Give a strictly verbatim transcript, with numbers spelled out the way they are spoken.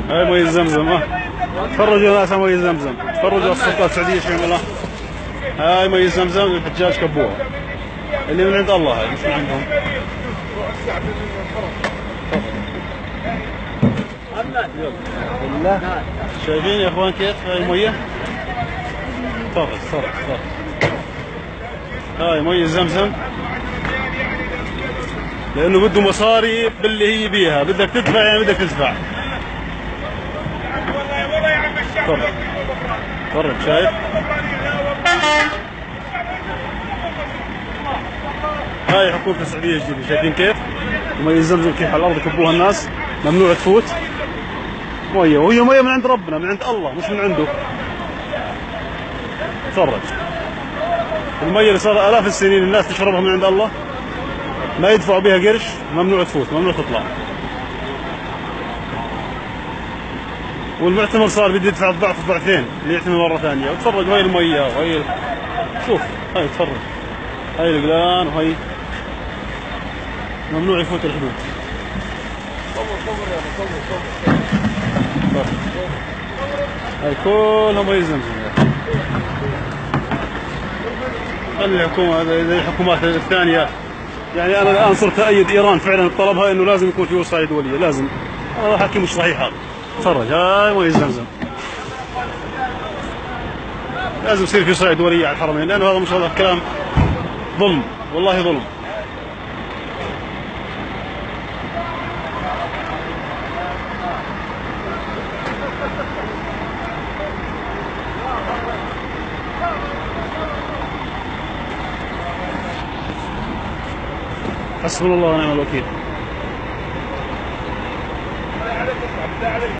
هاي مي زمزم. ها تفرجوا ناس على مي زمزم، تفرجوا السلطات السعوديه شو يعملها. هاي مي زمزم الحجاج كبوها اللي من عند الله، هاي مش من عندهم. يلا شايفين يا اخوان كيف هاي المية؟ تفضل تفضل تفضل. هاي مي زمزم لانه بده مصاري باللي هي بيها، بدك تدفع يعني بدك تدفع. تفضل تفرج شايف؟ هاي حكومة السعودية الجديدة، شايفين كيف؟ مي زمزم كيف على الارض يكبوها الناس، ممنوع تفوت. مية وهي مية من عند ربنا، من عند الله مش من عنده. تفرج المية اللي صار آلاف السنين الناس تشربها من عند الله، ما يدفعوا بها قرش، ممنوع تفوت، ممنوع تطلع. والمعتمر صار بده يدفع الضعف الضعفين اللي يعتمر مرة ثانية. وتفرج هاي المية وهي شوف، هاي تفرج هاي القلان وهي ممنوع يفوت الحدود. صور صور يا صور صور. هاي كلها مي زمزم. خلي الحكومة زي الحكومات الثانية. يعني أنا الآن صرت أيد إيران فعلا طلبها إنه لازم يكون في وصاية دولية، لازم. هذا حكي مش صحيح هذا. تفرج هاي مي زمزم. لازم يصير في وصاية دولية على الحرمين، لأنه هذا مش هذا كلام ظلم، والله ظلم. حسبنا الله ونعم الوكيل.